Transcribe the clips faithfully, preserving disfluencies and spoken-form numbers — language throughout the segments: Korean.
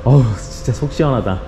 어우 진짜 속 시원하다.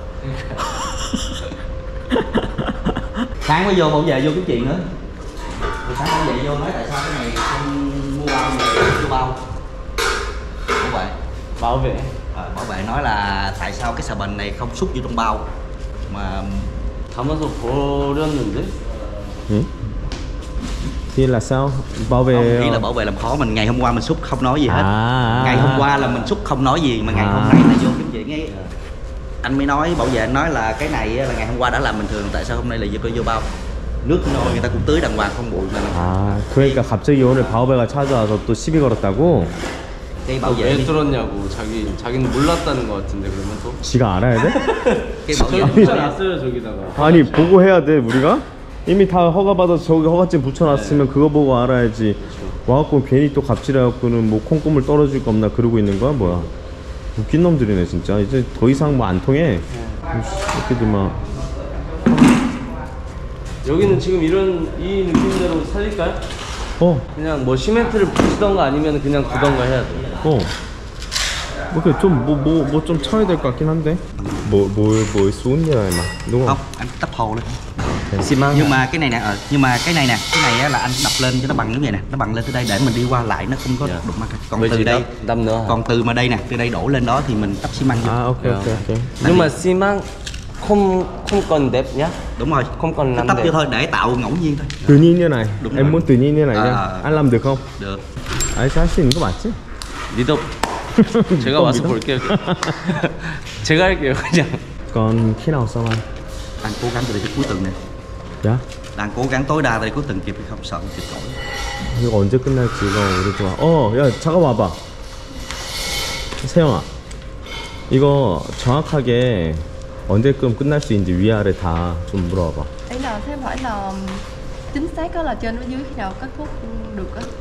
Sáng mới vô bảo vệ vô cái chuyện nữa. Rồi sáng bảo vệ vô nói tại sao cái này không mua bao về mua bao. Bảo vệ. Bảo vệ. Ờ, bảo vệ nói là tại sao cái xà bần này không xúc vô trong bao mà 담아서 버렸는데? Ừ? Thì là sao? Bảo vệ... Không, ý là bảo vệ làm khó mình. Ngày hôm qua mình xúc không nói gì hết. À, Ngày hôm qua là mình xúc không nói gì mà ngày à. hôm nay là vô cái chuyện ấy. Anh mới nói bảo vệ nói là cái này là ngày hôm qua đã làm bình thường, tại sao hôm nay là vô vô bao. nước nồi người ta cũng tưới đàng hoàng không bụi mà. 아 그러니까 갑자기 오늘 바오베가 찾아와서 또 시비 걸었다고? cái bảo vệ 왜 뚫었냐고. 자기 자기는 몰랐다는 것 같은데 그러면 또. 지가 알아야 돼? cái bảo vệ 붙여놨어요 저기다가. 아니 보고 해야 돼 우리가? 이미 다 허가 받아서 저기 허가증 붙여놨으면 네. 그거 보고 알아야지. 와갖고 괜히 또 갑질해갖고는 뭐 콩고물 떨어질 거 없나 그러고 있는 거야 뭐야. 웃긴 놈들이네 진짜. 이제 더 이상 뭐 안 통해. 어떻게든 막. 여기는 지금 이런 이 느낌대로 살릴까요? 어. 그냥 뭐 시멘트를 붙이던가 아니면 그냥 두던가 해야 돼. 어. 뭐 그 좀 뭐 뭐 뭐 좀 쳐야 될 것 같긴 한데. 뭐뭐뭐 xuống như này mà đúng không? không anh đắp hồ lên. xi măng. Nhưng mà cái này nè, ờ, nhưng mà cái này nè, cái này á, là anh đập lên cho nó bằng như vậy nè, nó bằng lên tới đây để mình đi qua lại nó không có Yeah. đụng mặt. Còn Với từ chị đây, đắp- đắp nữa hả? còn từ mà đây nè, từ đây đổ lên đó thì mình đắp xi măng vô. 아 오케이 오케이 오케이. Nhưng mà xi măng không không còn đẹp nhá. Đúng rồi. Không còn Cứ làm đắp đẹp. vô thôi để tạo ngẫu nhiên thôi. tự nhiên như này. Đúng em rồi. muốn tự nhiên như này À, nhá. à. anh làm được không? Được. 아니 할 수 있는 거 맞지? 믿어. 제가 와서 볼게요. 제가 할게요 그냥. còn khi nào xong anh? Đang cố gắng từ đây tới cuối tuần này. 야? Đang cố gắng tối đa từ đây cuối tuần kịp hay không sợ kịp nổi. 이거 언제 끝날지가 우리 좋아. 어, 야 잠깐 와봐. 세영아, 이거 정확하게 언제쯤 끝날 수 있는지 위아래 다 좀 물어봐봐. Ý là thế phải là chính xác đó là trên với dưới khi nào kết thúc được á.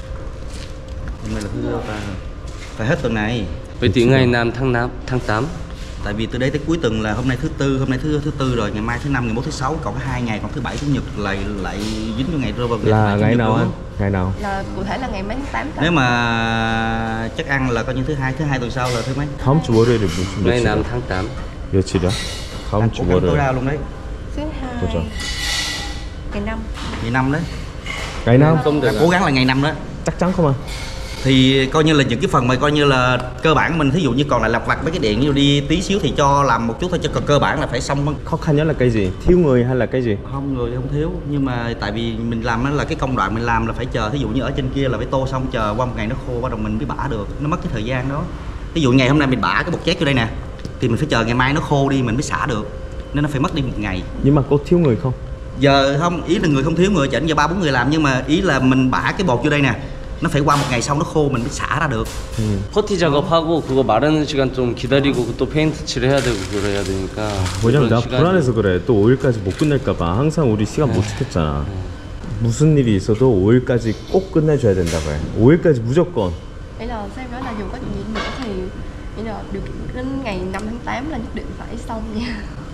Hôm nay là thứ ba rồi. Phải hết tuần này. Vậy thì ngày nào tháng năm tháng tám. Tại vì từ đây tới cuối tuần là hôm nay thứ tư, hôm nay thứ thứ tư rồi, ngày mai thứ năm, ngày mốt thứ sáu, còn có hai ngày, còn thứ bảy, chủ nhật lại lại dính vô ngày rơi vào ngày là chủ ngày nhật nào luôn. anh? Ngày nào? Là cụ thể là ngày mấy tháng tám cả. Nếu mà chắc ăn là coi như thứ hai, thứ hai tuần sau là thứ mấy? 다음 주 월요일에 무슨 ngày nào 며칠이야? tháng tám. 며칠이야? 다음 Đang 주 cố gắng tối 월요일. đa luôn đấy. Thứ hai. 보자. Ngày năm. Ngày năm đấy. ngày nào? Không được. Đang cố gắng là ngày năm đó. chắc chắn không anh? Thì coi như là những cái phần mà coi như là cơ bản mình, thí dụ như còn lại lặt vặt mấy cái điện như đi tí xíu thì cho làm một chút thôi, chứ còn cơ bản là phải xong. khó khăn nhất là cái gì? thiếu người hay là cái gì? Không, người không thiếu, nhưng mà tại vì mình làm đó là cái công đoạn mình làm là phải chờ, thí dụ như ở trên kia là phải tô xong chờ qua một ngày nó khô bắt đầu mình mới bả được, nó mất cái thời gian đó. Ví dụ ngày hôm nay mình bả cái bột chét vô đây nè thì mình phải chờ ngày mai nó khô đi mình mới xả được, nên nó phải mất đi một ngày. nhưng mà có thiếu người không? Giờ không, ý là người không thiếu, người chỉnh giờ ba bốn người làm, nhưng mà ý là mình bả cái bột vô đây nè, nó phải qua một ngày sau nó khô mình mới xả ra được. 음. 퍼티 작업하고 그거 마르는 시간 좀 기다리고 또 페인트 칠해야 되고 그래야 되니까. 왜냐면 그런 내가 시간이- 불안해서 그래. 또 오 일까지 못 끝낼까봐 항상 우리 시간 못 지켰잖아. 무슨 일이 있어도 오 일까지 꼭 끝내줘야 된다고 해. 오 일까지 무조건. Ý là xem nói là dù có chuyện gì nữa thì ý là được đến ngày năm tháng tám là nhất định phải xong nha.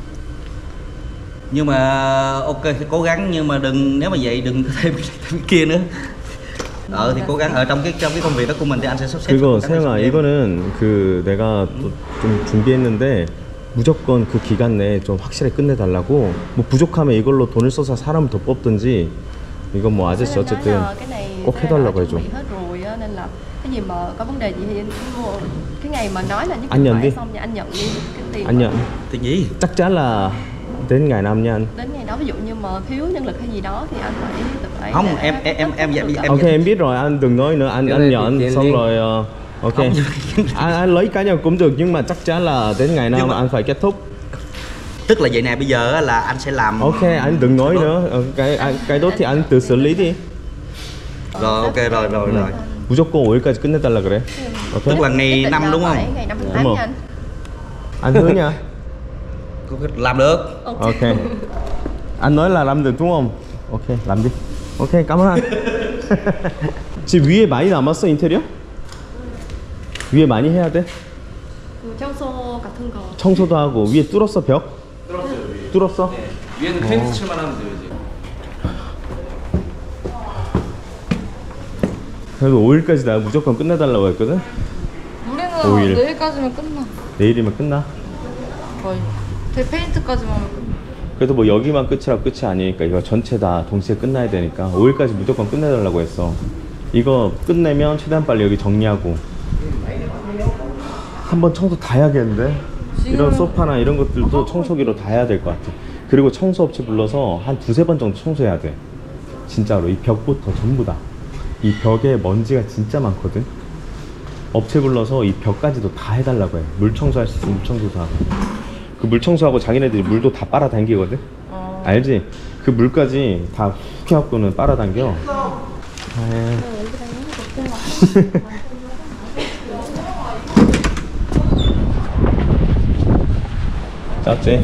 Nhưng mà ok thì cố gắng, nhưng mà đừng, nếu mà vậy đừng có thêm cái kia nữa. Ờ thì cố gắng ở trong cái trong cái công việc đó của mình thì anh sẽ sắp xếp. 그거 세영아 이거는 그 내가 또 좀 준비했는데 무조건 그 기간 내에 좀 확실하게 끝내달라고. 뭐 부족하면 이걸로 돈을 써서 사람을 더 뽑든지. 이건 뭐 아저씨 Nên nói 어쨌든 là cái này 꼭 cái này đã 해달라고 chuẩn 해줘. bị hết rồi á, nên là cái gì mà có vấn đề gì thì anh cứ mua cái ngày mà nói là nhất Anh định nhận phải đi. xong nha, anh nhận đi cái tiền. anh nhận. Thì gì? chắc chắn là đến ngày năm nha anh. Đến ngày đó ví dụ như mà thiếu nhân lực hay gì đó thì anh phải tự ấy. Không, để em em em em kết thúc em được. em ok em biết rồi anh đừng nói nữa anh Cái anh này nhận thì tiền xong đi. rồi ờ, ok anh, anh lấy cá nhân cũng được nhưng mà chắc chắn là đến ngày Nhưng nào mà- anh phải kết thúc. Tức là vậy nè, bây giờ á là anh sẽ làm. ok anh đừng nói nữa. Ờ, cái anh- cái đó thì anh tự xử lý đi. Rồi ok rồi rồi rồi. 무조건 오 일까지 끝내달라 그래. ok Tức là Nhất ngày định năm là đúng không? phải ngày năm tháng Đúng tám rồi. nha anh. anh hứa nha. Làm được. ok anh nói là làm được đúng không? ok làm đi. ok cảm ơn anh. 지금 위에 많이 남았어 인테리어? 위에 많이 해야 돼? 그 청소 같은 거. 청소도 하고 위에 뚫었어 벽? 뚫었어요 위에. 뚫었어? 네. 위에는 페인트 칠만 하면 돼요 이제. 그래도 오 일까지 나 무조건 끝내달라고 했거든? 우리는 오 일. 내일까지면 끝나. 내일이면 끝나? 거의 대 페인트까지만 하면 끝나. 그래도 뭐 여기만 끝이라 끝이 아니니까 이거 전체 다 동시에 끝나야 되니까 오 일까지 무조건 끝내달라고 했어. 이거 끝내면 최대한 빨리 여기 정리하고 한번 청소 다 해야겠는데? 이런 소파나 이런 것들도 청소기로 다 해야 될 것 같아. 그리고 청소업체 불러서 한 두세 번 정도 청소해야 돼. 진짜로 이 벽부터 전부 다. 이 벽에 먼지가 진짜 많거든. 업체 불러서 이 벽까지도 다 해달라고 해. 물 청소할 수 있으면 물 청소도 하고. 그 물 청소하고 자기네들이 물도 다 빨아당기거든. 어. 알지? 그 물까지 다 훅 해갖고는 빨아당겨. 아. 짰지?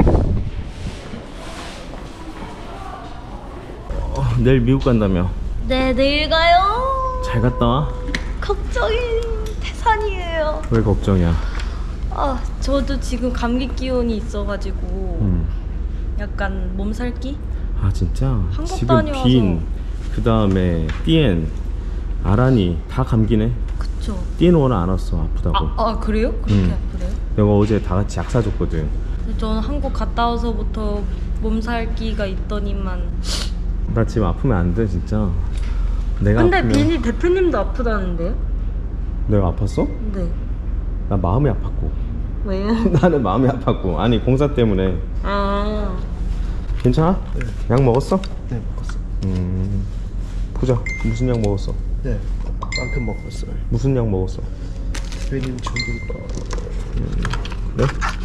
어, 내일 미국 간다며. 네, 내일 가요. 잘 갔다 와. 걱정이 태산이에요. 왜 걱정이야? 아, 저도 지금 감기 기운이 있어가지고 음. 약간 몸살기? 아 진짜? 한국 지금 다녀와서. 빈, 그 다음에 띠엔, 아란이 다 감기네. 그쵸. 띠엔 오늘 안 왔어 아프다고. 아, 아 그래요? 그렇게 음. 아프래요? 내가 어제 다 같이 약 사줬거든. 저는 한국 갔다 와서부터 몸살기가 있더니만. 나 지금 아프면 안 돼 진짜. 내가 근데 아프면... 비니 대표님도 아프다는데요? 내가 아팠어? 네. 나 마음이 아팠고. 왜요? 나는 마음이 아팠고. 아니 공사 때문에. 아. 괜찮아? 네. 약 먹었어? 네, 먹었어. 음. 보자. 무슨 약 먹었어? 네, 만큼 먹었어요. 무슨 약 먹었어? 괜히 죽을 거. 네?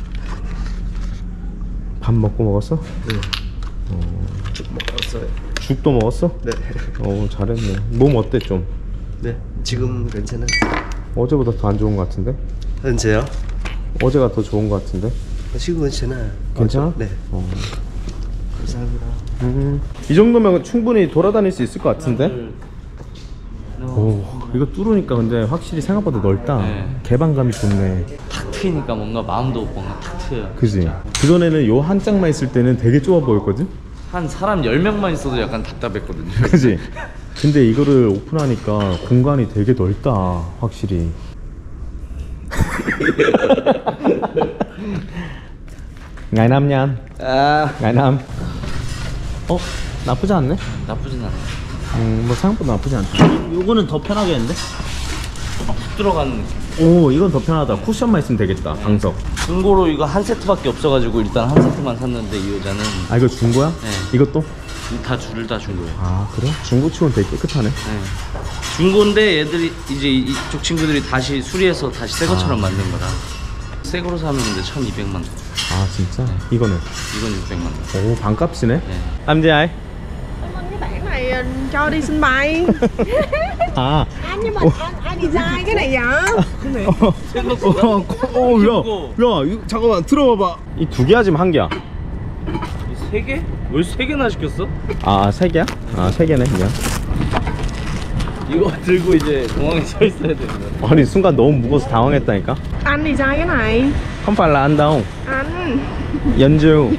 밥 먹고 먹었어? 네. 어. 죽 먹었어요. 죽도 먹었어? 네. 어 잘했네. 몸 어때 좀? 네, 지금 괜찮았어요. 어제보다 더 안 좋은 것 같은데? 언제요? 어제가 더 좋은 것 같은데? 지금 괜찮아요. 괜찮아? 네. 어. 감사합니다. 음. 이 정도면 충분히 돌아다닐 수 있을 것 같은데? 오, 이거 뚫으니까 근데 확실히 생각보다 넓다. 네. 개방감이 좋네. 탁 트이니까 뭔가 마음도 뭔가 탁 트여요. 그지? 그전에는 요 한 짝만 있을 때는 되게 좁아 보였거든? 한 사람 열 명만 있어도 약간 답답했거든요. 그지? 근데 이거를 오픈하니까 공간이 되게 넓다. 확실히. Ngày năm nha anh. 아, Ngày năm. 어? 나쁘지 않네? 나쁘진 않아요. 음, 뭐 생각보다 나쁘지 않다. 요거는 더 편하겠는데? 푹 들어가는 느낌. 오, 이건 더 편하다. 쿠션만 있으면 되겠다. 방석. 중고로 이거 한 세트밖에 없어가지고 일단 한 세트만 샀는데 이 여자는 아, 이거 중고야? 네. 이것도? 다 줄을 다 준 거예요. 아, 그래? 중고 치고는 되게 깨끗하네. 네. 중고인데 얘들이 이제 이- 이쪽 친구들이 다시 수리해서 다시 새 것처럼 아. 만든 거라 새 거로 사면 근데 천이백만 원, 아, 진짜? 이거는? 이건 육백만 원. 오, 반값이네. 네. Anh gì ai? Cái bản này ờ, cho đi sân bay. 아. Anh nhưng mà anh, ai design cái này vậy? 어, 어, 어, 야, 야, 이거 잠깐만 들어봐봐. 이 두 개야 지금 한 개야? 세 개? 왜 세 개나 시켰어? 아, 세 개야? 아, 세 개네 그냥. 이거 들고 이제 공항에 서 있어야 되는 거. 아니 순간 너무 무거워서 당황했다니까. Anh design cái này. không phải là anh đâu. Anh. 연주.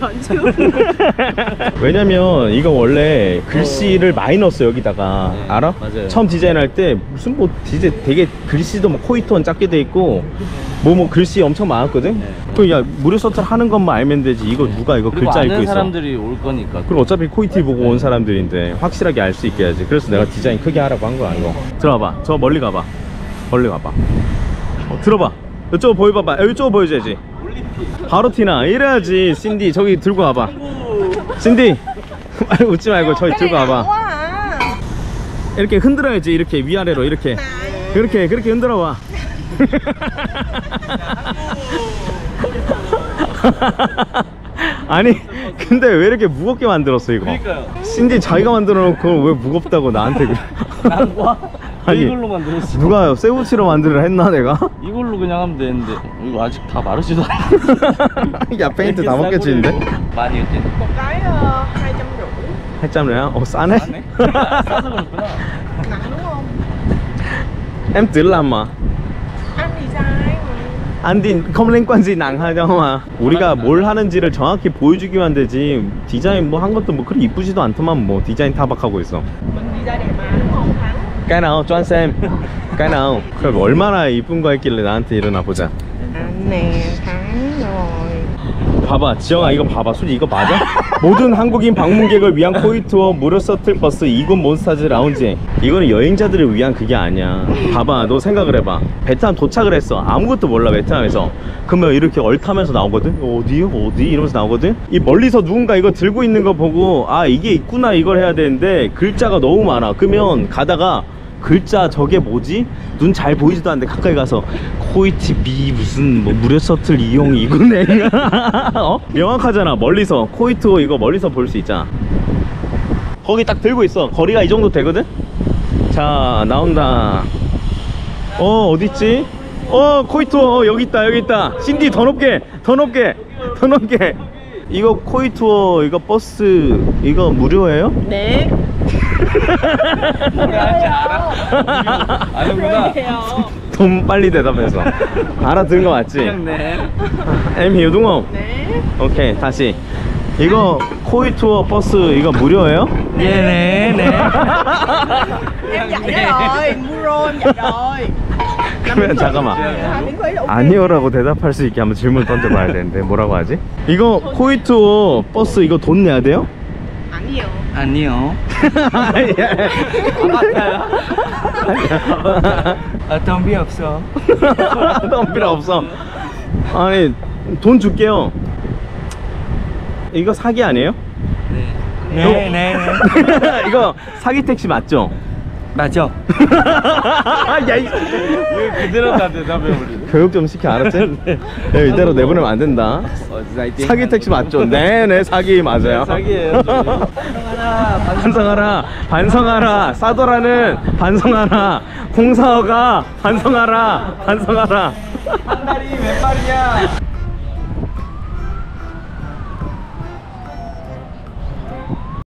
왜냐면 이거 원래 글씨를 많이 넣었어 여기다가. 네, 알아? 맞아요. 처음 디자인할 때 무슨 뭐 디자인 되게 글씨도 뭐 코이톤 작게 돼 있고 뭐 뭐 글씨 엄청 많았거든. 네. 그 야 무료 서틀 하는 것만 알면 되지. 이거 누가 이거 그리고 글자 아는 읽고 있어. 사람들이 올 거니까. 그럼 어차피 코이티 보고 온 사람들인데 확실하게 알 수 있게 해야지. 그래서 내가 디자인 크게 하라고 한 거야 이거. 들어봐. 저 멀리 가봐. 멀리 가봐. 어, 들어봐. 이쪽으로 보여봐봐. 야, 이쪽으로 보여줘야지. 바로 티나. 이래야지. 신디 저기 들고 와봐. 신디 웃지 말고 저기 들고 와봐. Quá à. 이렇게 흔들어야지. 이렇게 위아래로 이렇게. 그렇게 그렇게 흔들어봐. 아니 근데 왜 이렇게 무겁게 만들었어 이거? 그러니까요. 신디 자기가 만들어 놓고 왜 무겁다고 나한테 그래? 난과 아니, 이걸로 만들었어. 누가 새우치로 만들으라 했나 내가? 이걸로 그냥 하면 되는데 이거 아직 다 마르지도 않아. 야 페인트 다 먹겠지는데? 많이 했지. Một cái ờ, hai trăm rưỡi. hai trăm rồi á? Ồ 싸네? 싸네? 싸서 그렇구나. Nặng đúng không? Em tự làm mà. Anh design mà. 안디 không liên quan gì nặng 하죠 mà. 우리가 뭘 하는지를 정확히 보여주기만 되지 디자인 뭐 한 것도 뭐 그리 이쁘지도 않더만 뭐 디자인 타박하고 있어. Mình design đẹp mà đúng không Thắng? cái nào cho anh xem cái nào 그럼 얼마나 이쁜 거 했길래 나한테 일어나 보자. À nè, tháng rồi. 봐봐 지영아 이거 봐봐 솔직히 이거 맞아? 모든 한국인 방문객을 위한 코이 투어 무료 서틀 버스 이군 몬스타즈 라운지. 이거는 여행자들을 위한 그게 아니야. 봐봐 너 생각을 해봐. 베트남 도착을 했어. 아무것도 몰라 베트남에서. 그러면 이렇게 얼타면서 나오거든. 어디요 어디 이러면서 나오거든. 이 멀리서 누군가 이거 들고 있는 거 보고 아 이게 있구나 이걸 해야 되는데 글자가 너무 많아. 그러면 가다가 글자 저게 뭐지? 눈 잘 보이지도 않는데 가까이 가서 코이티 비 무슨 뭐 무료 서틀 이용 이구네. 어? 명확하잖아. 멀리서 코이 투어 이거 멀리서 볼 수 있잖아. 거기 딱 들고 있어. 거리가 이 정도 되거든. 자 나온다. 어 어딨지? 어 코이 투어 어, 여기 있다 여기 있다. 신디 더 높게 더 높게 더 높게. 이거 코이 투어 이거 버스 이거 무료예요? 네. 아는구나. 돈 빨리 대답해서. 알아들은 거 맞지? 네. em hiểu đúng không? 네. 오케이 다시. 이거 코이 투어 버스 이거 무료예요? 네, 네. Em dạy nó rồi, mua rồi, em dạy rồi. 그러면 잠깐만. Hai miễn phí là ok. 아니요라고 대답할 수 있게 한번 질문 던져봐야 되는데 뭐라고 하지? 이거 코이 투어 버스 이거 돈 내야 돼요? 아니요. 아니요. 아, 돈 필요 없어. 돈 필요 없어. 아니 돈 줄게요. 이거 사기 아니에요? 네, 네, 네. 이거 사기 택시 맞죠? 맞죠? 야, 이... 왜 그대로 다 대답해버리네. 교육 좀 시켜 알았지? 야, 이대로 내보내면 안 된다. 사기 택시 맞죠? 네네 사기 맞아요. 사기예요. 반성하라 반성하라. 싸더라는 반성하라. 공사어가 반성하라 반성하라. 한 달이 몇 마리냐?